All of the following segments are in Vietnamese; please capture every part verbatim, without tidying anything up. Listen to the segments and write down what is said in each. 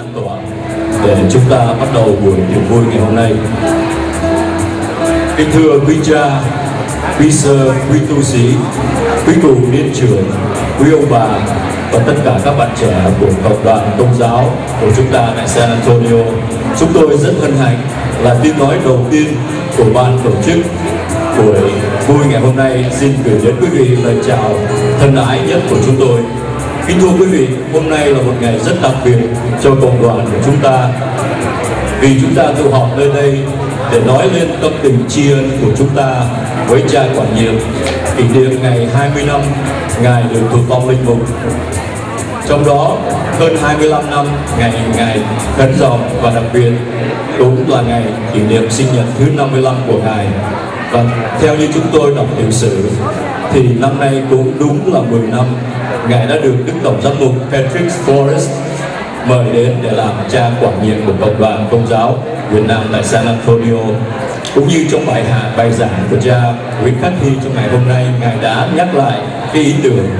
tỏa để chúng ta bắt đầu buổi tiệc vui ngày hôm nay. Kính thưa quý cha, quý sơ, quý tu sĩ, quý cụ niên trưởng, quý ông bà và tất cả các bạn trẻ của cộng đoàn công giáo của chúng ta tại San Antonio, chúng tôi rất hân hạnh là tiếng nói đầu tiên của ban tổ chức buổi vui ngày hôm nay xin gửi đến quý vị lời chào thân ái nhất của chúng tôi. Kính thưa quý vị, hôm nay là một ngày rất đặc biệt cho cộng đoàn của chúng ta, vì chúng ta tụ họp nơi đây để nói lên tâm tình tri ân của chúng ta với cha quản nhiệm, kỷ niệm ngày hai mươi năm Ngài được thụ phong linh mục. Trong đó hơn hai mươi lăm năm ngày Ngài khấn dòng, và đặc biệt cũng là ngày kỷ niệm sinh nhật thứ năm mươi lăm của Ngài. Và theo như chúng tôi đọc tiểu sử thì năm nay cũng đúng là mười năm Ngài đã được Đức Tổng giám mục Patrick Forrest mời đến để làm cha quản nhiệm của cộng đoàn công giáo Việt Nam tại San Antonio. Cũng như trong bài hạ bài giảng của cha Nguyễn Khắc Hy trong ngày hôm nay, Ngài đã nhắc lại cái ý tưởng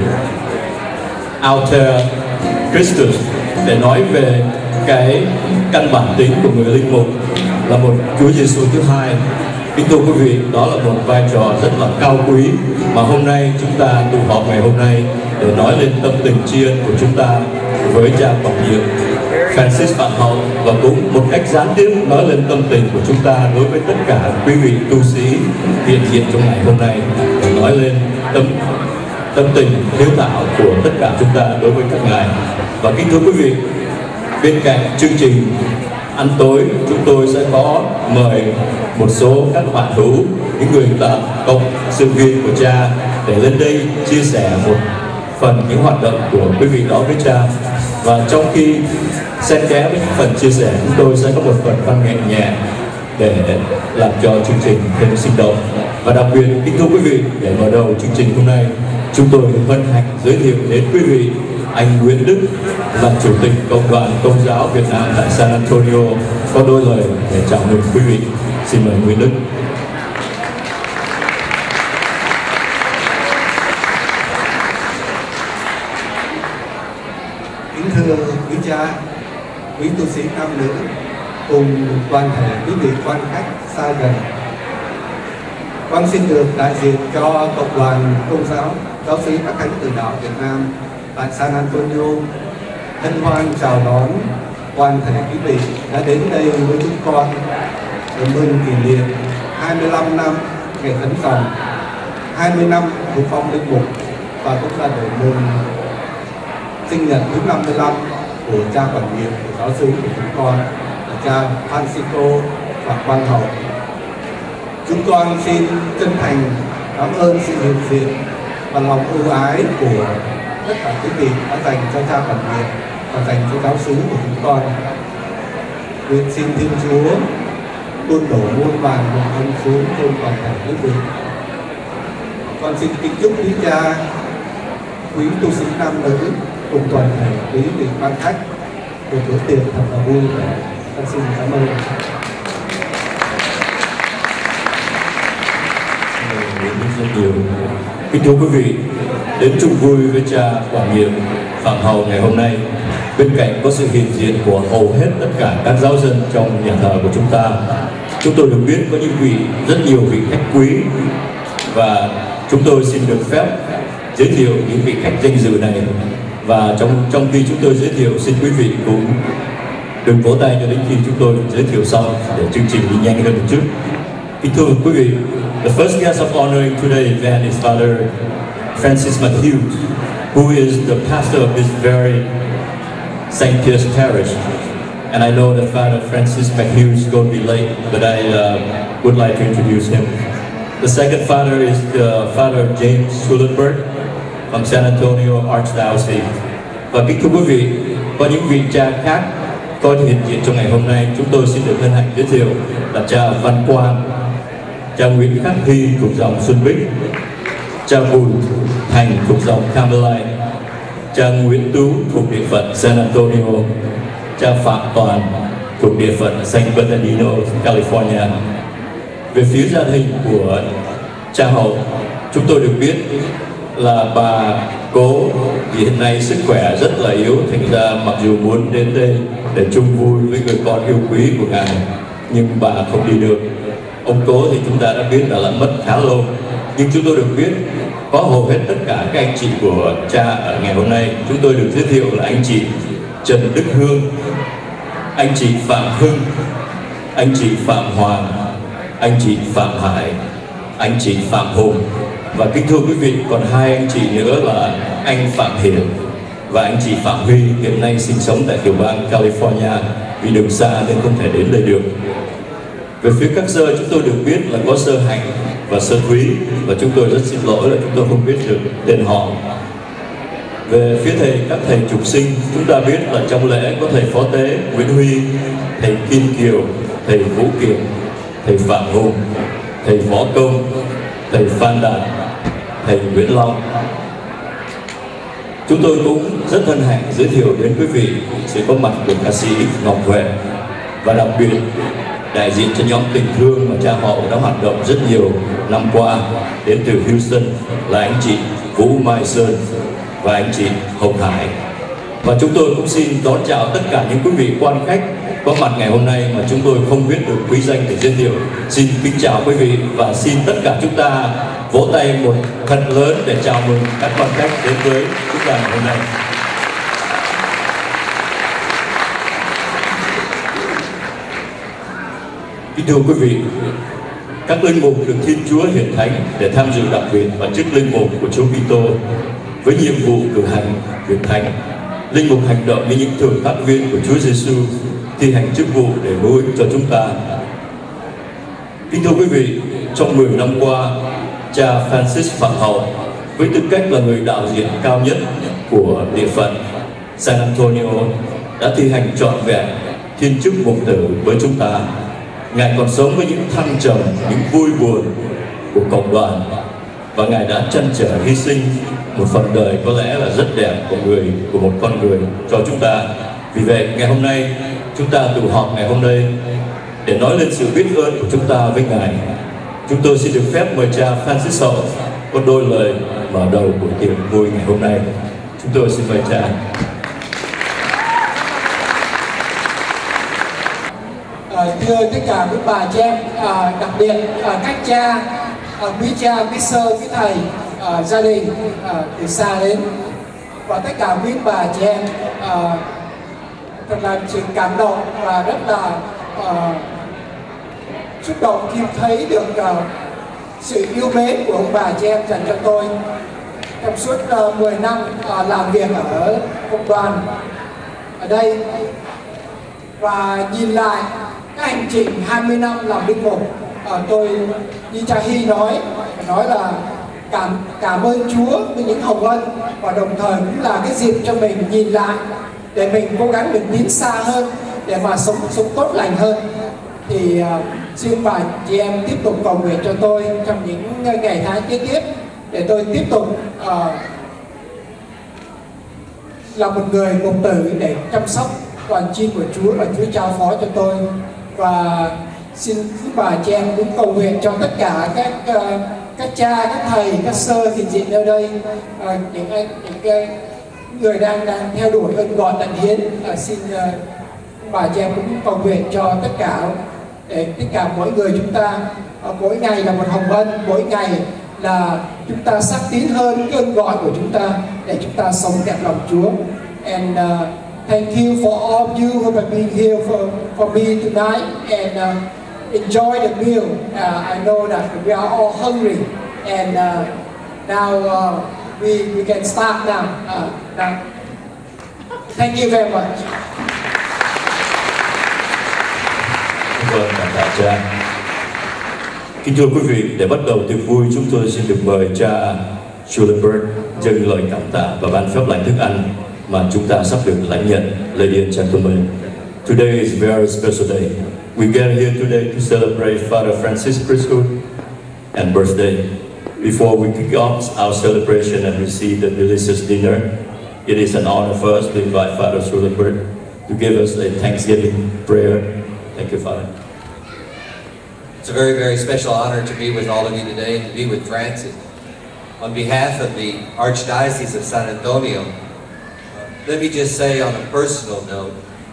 Alter Christus để nói về cái căn bản tính của người linh mục là một Chúa Giêsu thứ hai. Kính thưa quý vị, đó là một vai trò rất là cao quý mà hôm nay chúng ta tụ họp ngày hôm nay để nói lên tâm tình tri ân của chúng ta với cha quản nhiệm Francis Phạm Hậu, và cũng một cách gián tiếp nói lên tâm tình của chúng ta đối với tất cả quý vị tu sĩ hiện diện trong ngày hôm nay, để nói lên tâm tâm tình hiếu thảo của tất cả chúng ta đối với các ngài. Và kính thưa quý vị, bên cạnh chương trình ăn tối, chúng tôi sẽ có mời một số các bạn hữu, những người là cộng sự viên của cha để lên đây chia sẻ một phần những hoạt động của quý vị đó với cha. Và trong khi xen kẽ với những phần chia sẻ, chúng tôi sẽ có một phần văn nghệ nhẹ để làm cho chương trình thêm sinh động. Và đặc biệt, kính thưa quý vị, để mở đầu chương trình hôm nay, chúng tôi hân hạnh giới thiệu đến quý vị anh Nguyễn Đức, là Chủ tịch Cộng đoàn Công giáo Việt Nam tại San Antonio, có đôi lời để chào mừng quý vị. Xin mời Nguyễn Đức. Kính thưa quý cha, quý tu sĩ nam nữ cùng toàn thể quý vị quan khách xa gần, con xin được đại diện cho Cộng đoàn Công giáo Giáo sĩ Các Thánh Tử Đạo Việt Nam tại San Antonio hân hoan chào đón toàn thể quý vị đã đến đây với chúng con để mừng kỷ niệm hai mươi lăm năm ngày khấn dòng, hai mươi năm thụ phong linh mục, và cũng là để mừng sinh nhật thứ năm mươi lăm của cha quản nhiệm của giáo xứ của chúng con là cha Francisco Phạm Quang Hậu. Chúng con xin chân thành cảm ơn sự hiện diện và lòng ưu ái của tất cả quý vị đã dành cho cha quản nhiệm và dành cho giáo xứ của chúng con. Nguyện xin Thiên Chúa luôn đổ muôn vàn một ân xuống trên toàn thể quý vị. Con xin kính chúc quý cha, quý tu sĩ nam nữ cùng toàn thể quý vị quan khách một bữa tiệc thật là vui vẻ. Con xin cảm ơn. Rất nhiều. Kính thưa quý vị, đến chung vui với cha quản nhiệm Phạm Hậu ngày hôm nay, bên cạnh có sự hiện diện của hầu hết tất cả các giáo dân trong nhà thờ của chúng ta. Chúng tôi được biết có những vị, rất nhiều vị khách quý, và chúng tôi xin được phép giới thiệu những vị khách danh dự này. Và trong trong khi chúng tôi giới thiệu, xin quý vị cũng đừng vỗ tay cho đến khi chúng tôi giới thiệu xong để chương trình đi nhanh hơn một chút. Kính thưa quý vị, the first guest of honor in today's event is Father Francis Matthews, who is the pastor of this very Saint Pierre's Parish. And I know that Father Francis Matthews is going to be late, but I uh, would like to introduce him. The second father is the Father James Schulenberg from San Antonio Archdiocese. Và kính thưa quý vị, có những vị cha khác có hiện diện trong ngày hôm nay, chúng tôi xin được hân hạnh giới thiệu là cha Văn Quang, cha Nguyễn Khắc Hy thuộc dòng Xuân Bích, cha Bùi Thành thuộc dòng Carmelite, cha Nguyễn Tú thuộc địa phận San Antonio, cha Phạm Toàn thuộc địa phận San Bernardino, California. Về phía gia đình của cha Hậu, chúng tôi được biết là bà cố vì hiện nay sức khỏe rất là yếu, thành ra mặc dù muốn đến đây để chung vui với người con yêu quý của Ngài, nhưng bà không đi được. Ông Cố thì chúng ta đã biết là đã mất khá lâu, nhưng chúng tôi được biết có hầu hết tất cả các anh chị của cha ở ngày hôm nay. Chúng tôi được giới thiệu là anh chị Trần Đức Hương, anh chị Phạm Hưng, anh chị Phạm Hoàng, anh chị Phạm Hải, anh chị Phạm Hùng, và kính thưa quý vị, còn hai anh chị nữa là anh Phạm Hiển và anh chị Phạm Huy, hiện nay sinh sống tại tiểu bang California, vì đường xa nên không thể đến đây được. Về phía các sơ, chúng tôi được biết là có Sơ Hạnh và Sơ Thúy, và chúng tôi rất xin lỗi là chúng tôi không biết được tên họ. Về phía thầy, các thầy trục sinh, chúng ta biết là trong lễ có thầy Phó Tế Nguyễn Huy, thầy Kim Kiều, thầy Vũ Kiệt, thầy Phạm Hùng, thầy Võ Công, thầy Phan Đạt, thầy Nguyễn Long. Chúng tôi cũng rất hân hạnh giới thiệu đến quý vị sự có mặt của ca sĩ Ngọc Huệ, và đặc biệt đại diện cho nhóm Tình Thương mà cha họ đã hoạt động rất nhiều năm qua, đến từ Houston là anh chị Vũ Mai Sơn và anh chị Hồng Hải. Và chúng tôi cũng xin đón chào tất cả những quý vị quan khách có mặt ngày hôm nay mà chúng tôi không biết được quý danh để giới thiệu. Xin kính chào quý vị và xin tất cả chúng ta vỗ tay một thật lớn để chào mừng các quan khách đến với chúng ta ngày hôm nay. Kính thưa quý vị, các linh mục được Thiên Chúa hiển thánh để tham dự đặc biệt vào chức linh mục của Chúa Kitô với nhiệm vụ cử hành việc thánh. Linh mục hành động như những thường tác viên của Chúa Giêsu, thi hành chức vụ để hữu ích cho chúng ta. Kính thưa quý vị, trong mười năm qua, cha Francis Phạm Hậu với tư cách là người đạo diễn cao nhất của địa phận San Antonio đã thi hành trọn vẹn thiên chức mục tử với chúng ta. Ngài còn sống với những thăng trầm, những vui buồn của cộng đoàn, và Ngài đã trăn trở hy sinh một phần đời có lẽ là rất đẹp của người, của một con người cho chúng ta. Vì vậy ngày hôm nay chúng ta tụ họp ngày hôm nay để nói lên sự biết ơn của chúng ta với Ngài. Chúng tôi xin được phép mời cha Francis Hậu có đôi lời mở đầu buổi tiệc vui ngày hôm nay. Chúng tôi xin mời cha. À, thưa tất cả quý bà chị em, à, đặc biệt à, các cha, à, quý cha, quý sơ, quý thầy, à, gia đình à, từ xa đến, và tất cả quý bà chị em, à, thật là sự cảm động và rất là à, xúc động khi thấy được à, sự yêu mến của ông bà chị em dành cho tôi trong suốt à, mười năm à, làm việc ở công đoàn ở đây, và nhìn lại các hành trình hai mươi năm làm linh mục, à, tôi như cha Hy nói nói là cảm cảm ơn Chúa với những hồng ân, và đồng thời cũng là cái dịp cho mình nhìn lại để mình cố gắng mình tiến xa hơn để mà sống sống tốt lành hơn. Thì uh, xin bà chị em tiếp tục cầu nguyện cho tôi trong những ngày tháng kế tiếp để tôi tiếp tục uh, là một người mục tử để chăm sóc toàn chi của Chúa và Chúa trao phó cho tôi. Và xin quý bà chị em cũng cầu nguyện cho tất cả các uh, các cha, các thầy, các sơ hiện diện ở đây, uh, những anh những cái người đang đang theo đuổi ơn gọi tận hiến. Uh, xin uh, bà chị em cũng cầu nguyện cho tất cả để tất cả mỗi người chúng ta uh, mỗi ngày là một hồng ân, mỗi ngày là chúng ta xác tín hơn cái ơn gọi của chúng ta để chúng ta sống đẹp lòng Chúa. And uh, thank you for all of you who have been here for, for me tonight, and uh, enjoy the meal. Uh, I know that we are all hungry, and uh, now uh, we, we can start now. Uh, now. Thank you very much. Vâng, cảm tạ cha. Kính thưa quý vị, để bắt đầu tiệc vui, chúng tôi xin được mời cha Schulenberg dâng lời cảm tạ và ban phép lành thức ăn mà chúng ta sắp được lãnh nhận. Ladies and gentlemen, today is a very special day. We gather here today to celebrate Father Francis' priesthood and birthday. Before we kick off our celebration and receive the delicious dinner, it is an honor for us to invite Father Schulenberg to give us a Thanksgiving prayer. Thank you, Father. It's a very, very special honor to be with all of you today and to be with Francis. On behalf of the Archdiocese of San Antonio, let me just say on a personal note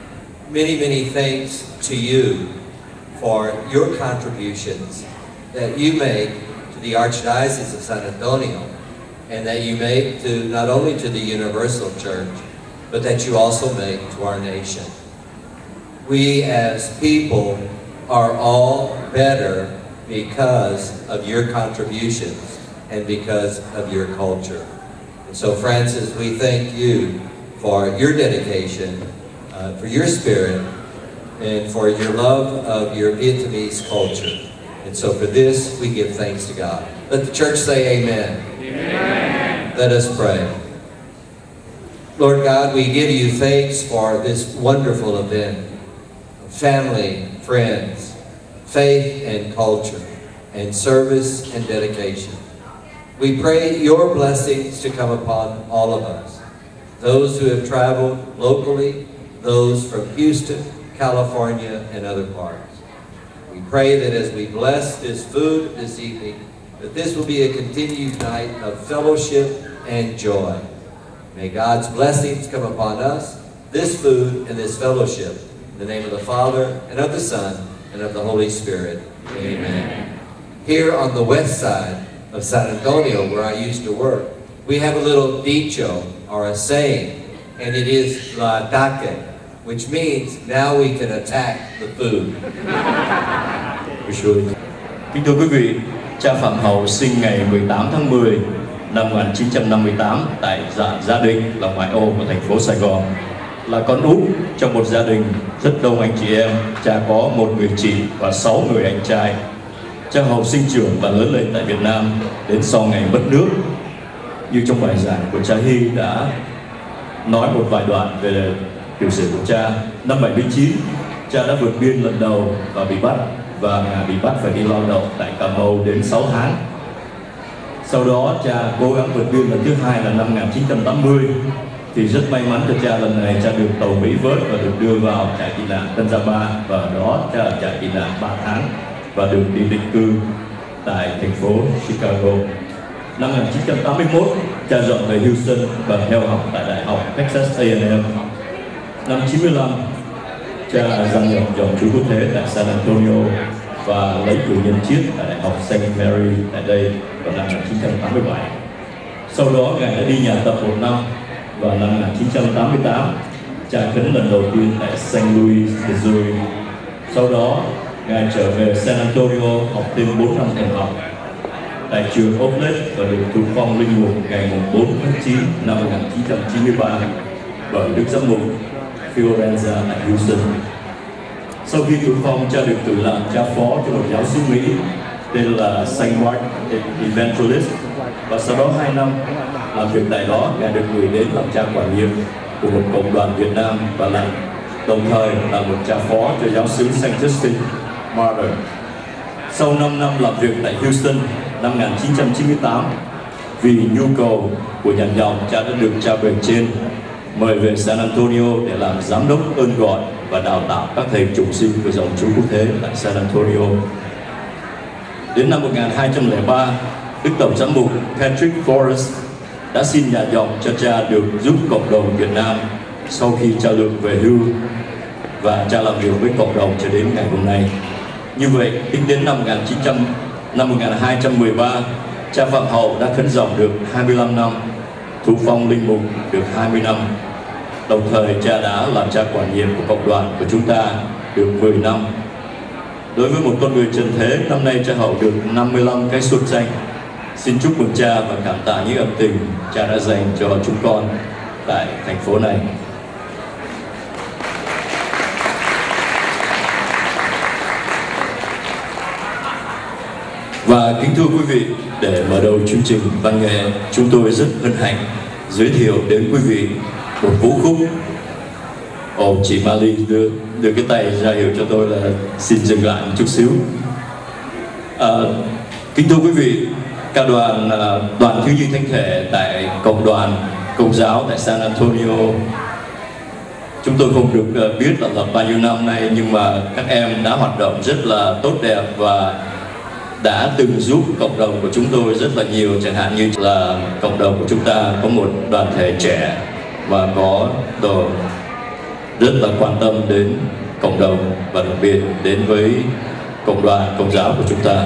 many, many thanks to you for your contributions that you make to the Archdiocese of San Antonio, and that you make to not only to the Universal Church, but that you also make to our nation. We as people are all better because of your contributions and because of your culture. And so, Francis, we thank you for your dedication, uh, for your spirit, and for your love of your Vietnamese culture. And so for this, we give thanks to God. Let the church say amen. Amen. Let us pray. Lord God, we give you thanks for this wonderful event of family, friends, faith and culture, and service and dedication. We pray your blessings to come upon all of us, those who have traveled locally, those from Houston, California, and other parts. We pray that as we bless this food this evening, that this will be a continued night of fellowship and joy. May God's blessings come upon us, this food and this fellowship. In the name of the Father, and of the Son, and of the Holy Spirit. Amen. Here on the west side of San Antonio, where I used to work, we have a little dicho, or a saying, and it is la ataque, which means now we can attack the food. Kính thưa quý vị, cha Phạm Hậu sinh ngày mười tám tháng mười năm một nghìn chín trăm năm mươi tám tại dạ Gia Định là ngoại ô của thành phố Sài Gòn. Là con út trong một gia đình rất đông anh chị em, cha có một người chị và sáu người anh trai. Cha Hậu sinh trưởng và lớn lên tại Việt Nam đến sau ngày mất nước. Như trong bài giảng của cha Hy đã nói một vài đoạn về tiểu sử của cha. Năm bảy mươi chín, cha đã vượt biên lần đầu và bị bắt, và ngài bị bắt phải đi lao động tại Cà Mau đến sáu tháng. Sau đó cha cố gắng vượt biên lần thứ hai là năm một nghìn chín trăm tám mươi, thì rất may mắn cho cha, lần này cha được tàu Mỹ vớt và được đưa vào trại tị nạn Tân Gia Ba, và ở đó cha ở trại tị nạn ba tháng và được đi định cư tại thành phố Chicago. Năm một nghìn chín trăm tám mươi mốt, cha dọn về Houston và theo học tại Đại học Texas A and M. Năm chín mươi lăm, cha gia nhập dòng chú quốc tế tại San Antonio và lấy cử nhân chiết tại Đại học Saint Mary tại đây vào năm một nghìn chín trăm tám mươi bảy. Sau đó ngài đã đi nhà tập một năm, và năm một nghìn chín trăm tám mươi tám, cha khấn lần đầu tiên tại Saint Louis, Missouri. Sau đó ngài trở về San Antonio học thêm bốn năm thần học tại trường Oakland và được thụ phong linh mục ngày bốn tháng chín năm một nghìn chín trăm chín mươi ba bởi Đức Giám mục Fiorenza tại Houston. Sau khi thụ phong, cha được cử làm cha phó cho một giáo sứ Mỹ tên là Saint Mark Evangelist, và sau đó hai năm làm việc tại đó, ngài được gửi đến làm cha quản nhiệm của một cộng đoàn Việt Nam và làm đồng thời là một cha phó cho giáo xứ Saint Justin Martyr. Sau năm năm làm việc tại Houston, năm một nghìn chín trăm chín mươi tám, vì nhu cầu của nhà dòng, cha đã được cha bề trên mời về San Antonio để làm giám đốc ơn gọi và đào tạo các thầy chủng sinh của dòng chú quốc tế tại San Antonio. Đến năm một nghìn hai trăm lẻ ba, Đức Tổng giám mục Patrick Forrest đã xin nhà dòng cho cha được giúp cộng đồng Việt Nam sau khi cha Lượng về hưu, và cha làm việc với cộng đồng cho đến ngày hôm nay. Như vậy, tính đến năm một nghìn hai trăm mười ba, cha Phạm Hậu đã khấn dòng được hai mươi lăm năm, thụ phong linh mục được hai mươi năm. Đồng thời, cha đã làm cha quản nhiệm của cộng đoàn của chúng ta được mười năm. Đối với một con người trần thế, năm nay cha Hậu được năm mươi lăm cái xuân xanh. Xin chúc mừng cha và cảm tạ những ân tình cha đã dành cho chúng con tại thành phố này. Và kính thưa quý vị, để mở đầu chương trình văn nghệ, chúng tôi rất hân hạnh giới thiệu đến quý vị một vũ khúc. Ồ, chị Mali đưa, đưa cái tay ra hiệu cho tôi là xin dừng lại một chút xíu. À, kính thưa quý vị, ca đoàn đoàn thiếu nhi thánh thể tại cộng đoàn Công giáo tại San Antonio, chúng tôi không được biết là lập bao nhiêu năm nay, nhưng mà các em đã hoạt động rất là tốt đẹp và đã từng giúp cộng đồng của chúng tôi rất là nhiều. Chẳng hạn như là cộng đồng của chúng ta có một đoàn thể trẻ và có đồ rất là quan tâm đến cộng đồng và đặc biệt đến với cộng đoàn Công giáo của chúng ta.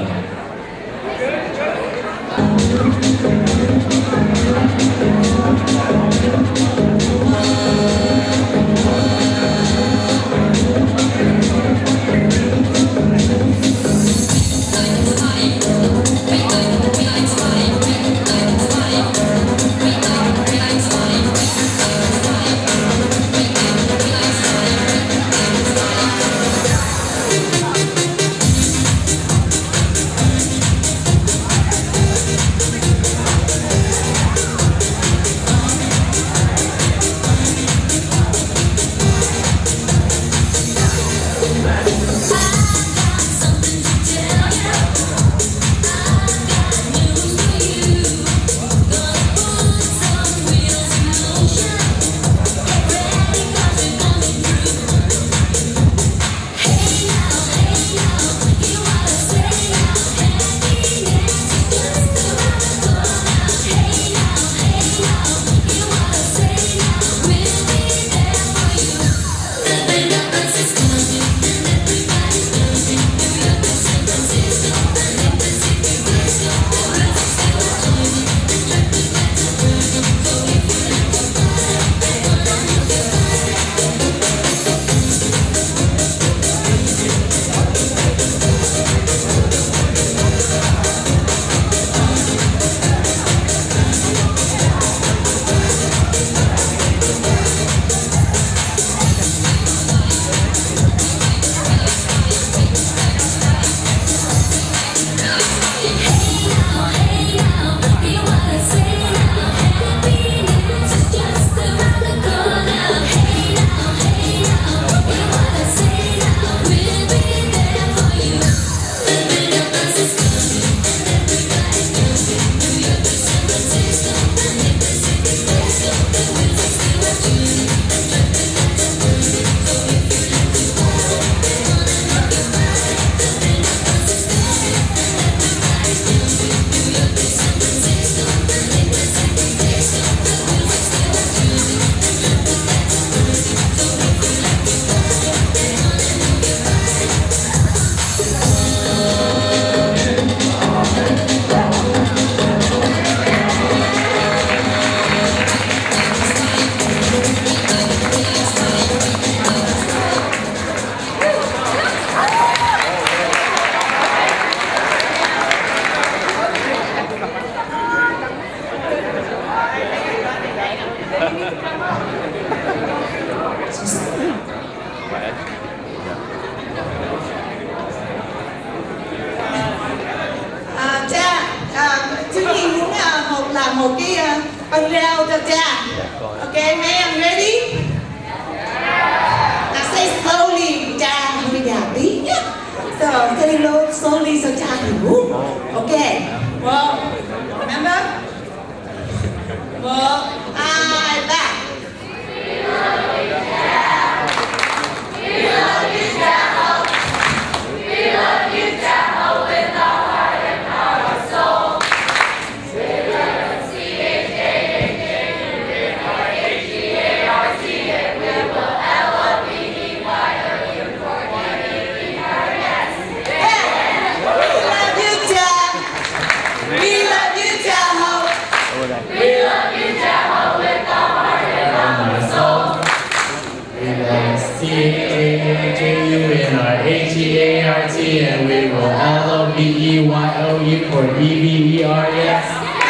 À, cha, à, chú Nhi muốn à, một làm một cái à, băng rau cho cha. Ok, mấy em ready? Now say slowly, cha hơi già tí nhé. So say low, slowly so cha hiểu. Ok, một, remember? Một, hai, ba. H E A R T, and we will L O V E Y O U for E V E R S.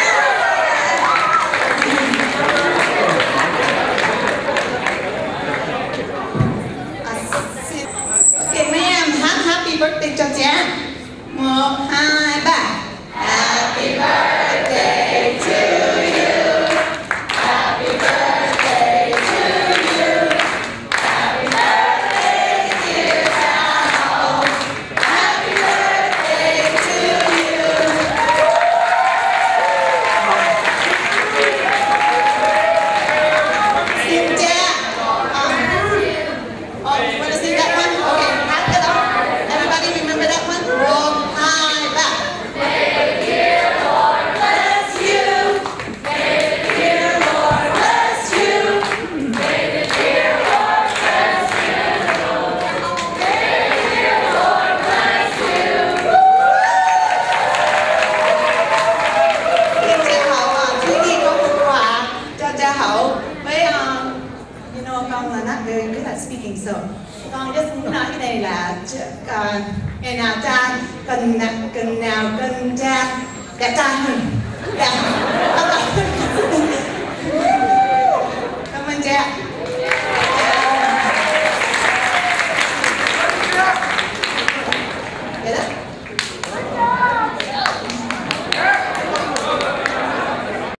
Okay, mấy em hát happy birthday cho cha. Một, hai, ba. Happy birthday to you. Happy birthday to you. Happy birthday, dear Sao. Happy birthday to you. Xin cha. Oh, you want to sing that one? Okay, hát cái đó. Everybody remember that one? One, hai, ba. là uh, ngày nào cha cần cần nào cần cha đã cha hơn. Dạ. Cảm ơn cha.